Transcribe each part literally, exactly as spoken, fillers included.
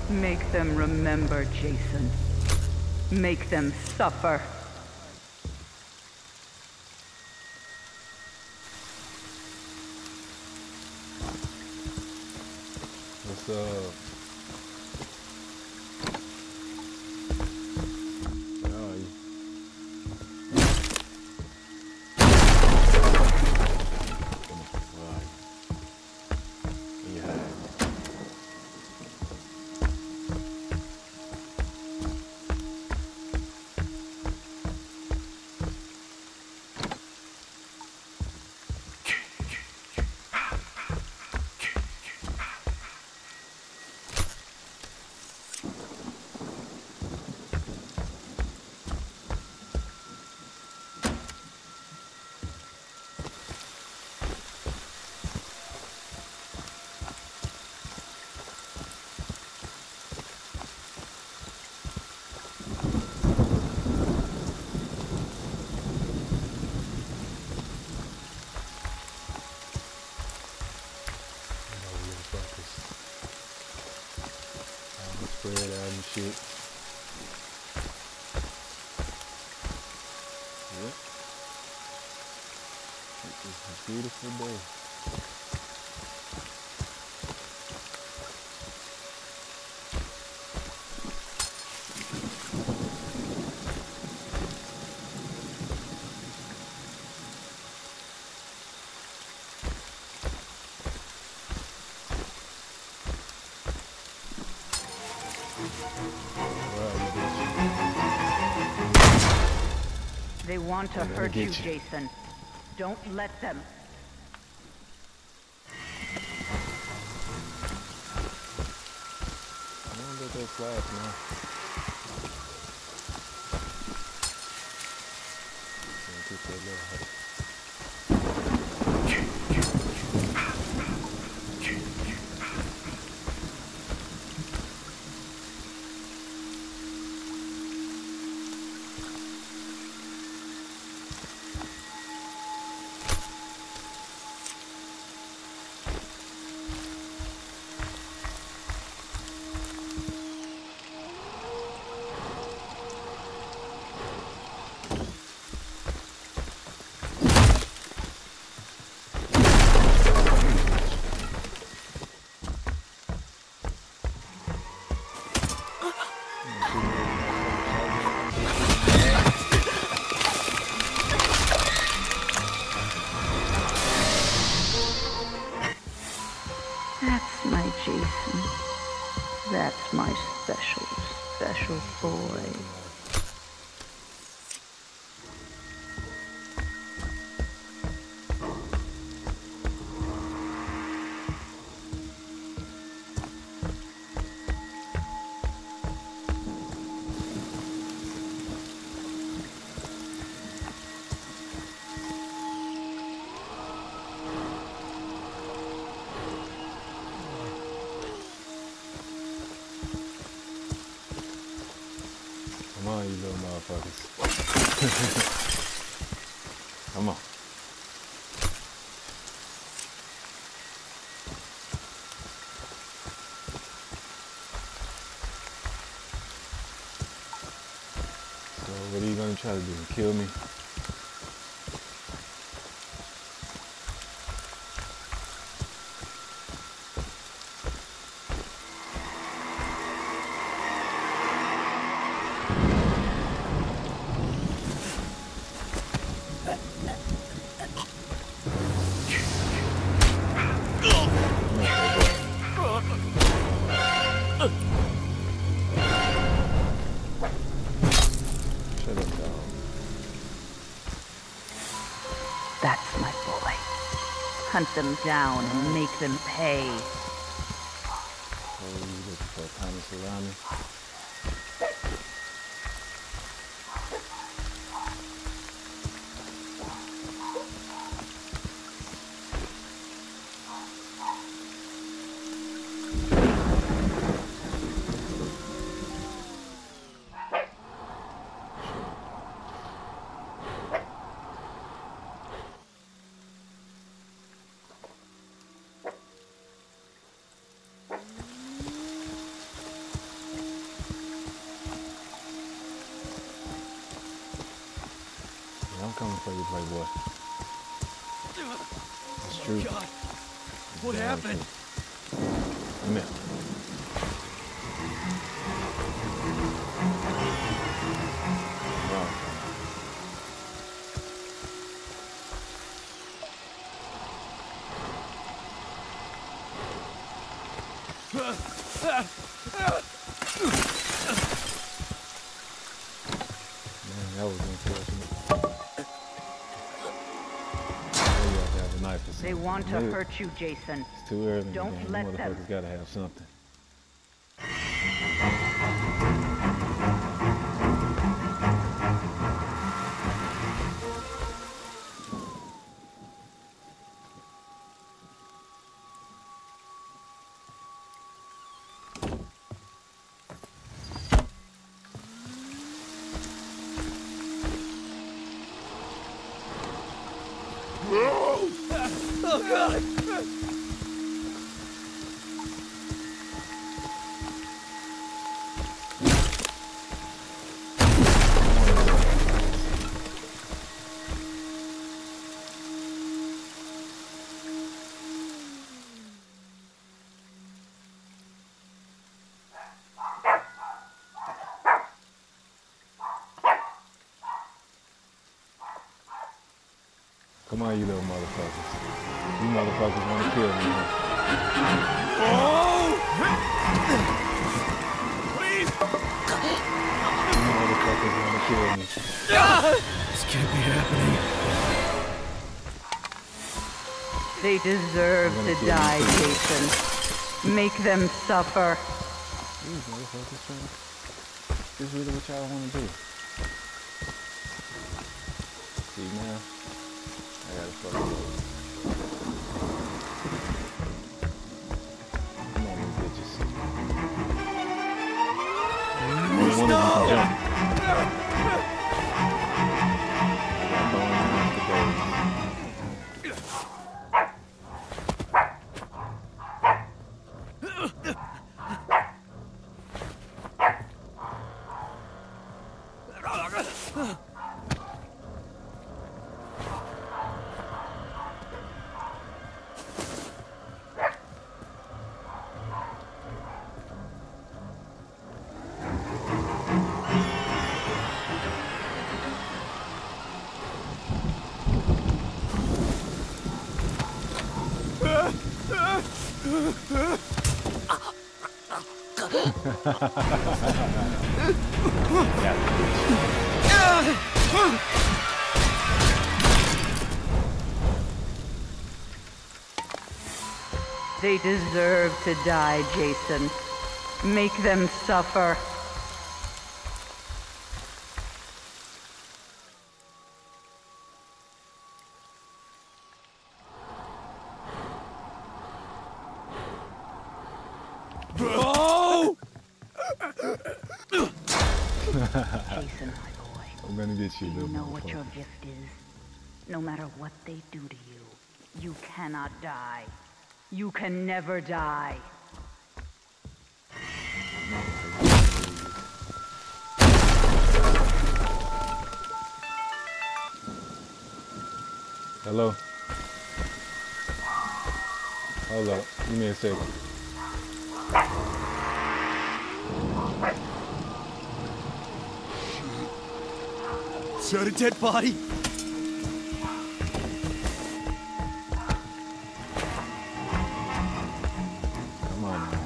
Make them remember, Jason. Make them suffer. What's up? Where are you? Where are you? Yeah. Spread out and shit. Yep. It's a beautiful day. They want to hurt you, you, Jason. Don't let them. I don't let those flash, man. Keep that little height. That's my Jason. That's my special, special boy. Come on, you little motherfuckers. Come on. So what are you gonna try to do? Kill me? Shut up, dog. That's my boy. Hunt them down and make them pay. Oh, you looking for a tiny salami? I'm coming for you, Playboy. It's true. God, what Damn happened? true. Come here. Man, that was unfortunate. Now you have to have a knife or something. They want to Maybe hurt you, Jason. It's too early in the Don't game. let You them. motherfuckers gotta have something. Oh God! Come on, you little motherfuckers. You motherfuckers want to kill me, huh? Oh! Please! You motherfuckers want to kill me. This can't be happening. They deserve I'm gonna to kill die, you. Jason. Make them suffer. These motherfuckers trying to... This really what y'all want to do. See now? I gotta fucking go. Come on, little bitches. Only one of you can jump. I got throwing knives to days. They deserve to die, Jason. Make them suffer. Oh! Jason, my boy. I'm gonna get you, Do you little know what your motherfucker. gift is? No matter what they do to you, you cannot die. You can never die. Hello? Hold up. Give me a second. Is that a dead body? Come on, man.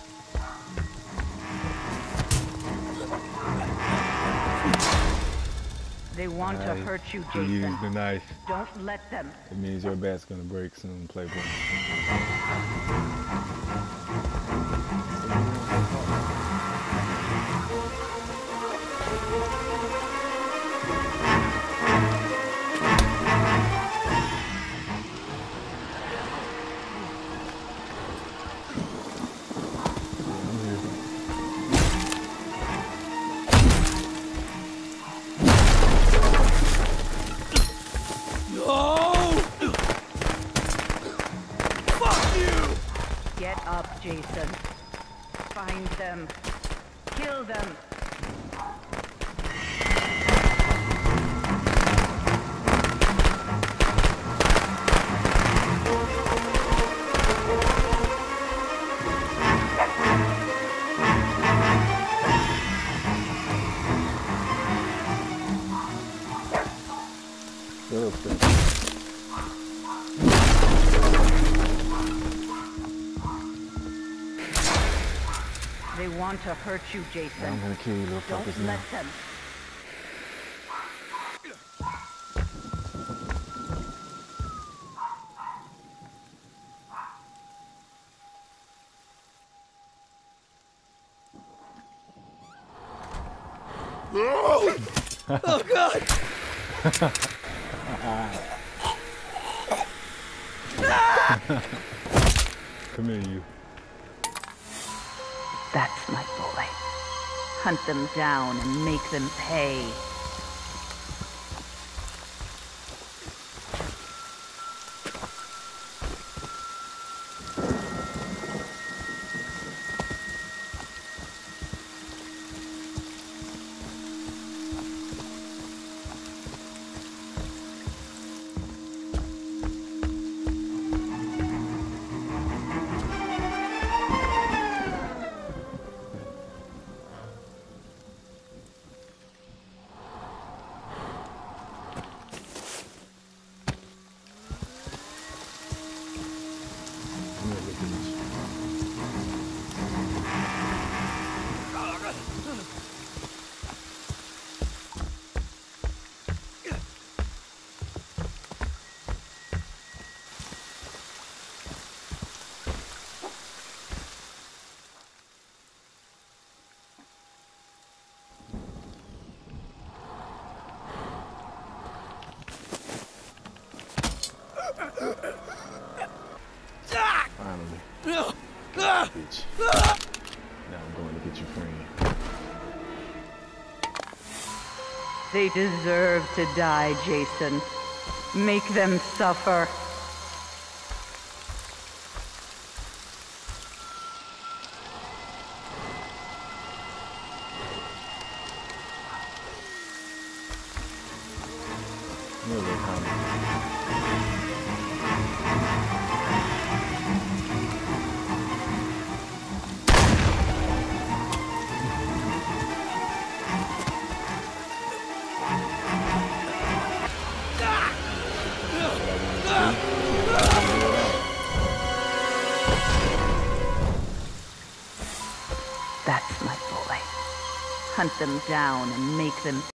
They want to Alright, hurt you, you Jason. used the knife. Don't let them. It means your back's gonna break soon, Playboy. No! Fuck you! Get up, Jason. Find them. Kill them. still standing. They want to hurt you, Jason. I'm gonna kill you little Don't fuckers now. let them. Oh, God! Come here, you. That's my boy. Hunt them down and make them pay. Come here, look at this. Finally. Bitch. Now I'm going to get your friend. They deserve to die, Jason. Make them suffer. You're a little comic. That's my boy. Hunt them down and make them